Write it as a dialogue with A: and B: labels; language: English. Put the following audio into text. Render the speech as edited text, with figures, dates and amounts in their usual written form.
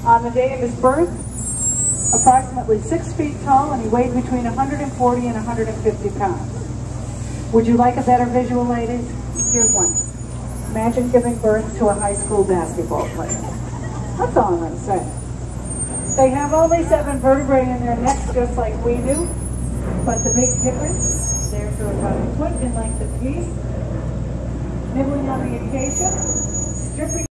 A: On the day of his birth, approximately 6 feet tall, and he weighed between 140 and 150 pounds. Would you like a better visual, ladies? Here's one. Imagine giving birth to a high school basketball player. That's all I'm going to say. They have only 7 vertebrae in their necks, just like we do, but the big difference, they're to about a foot in length apiece, nibbling on the acacia, stripping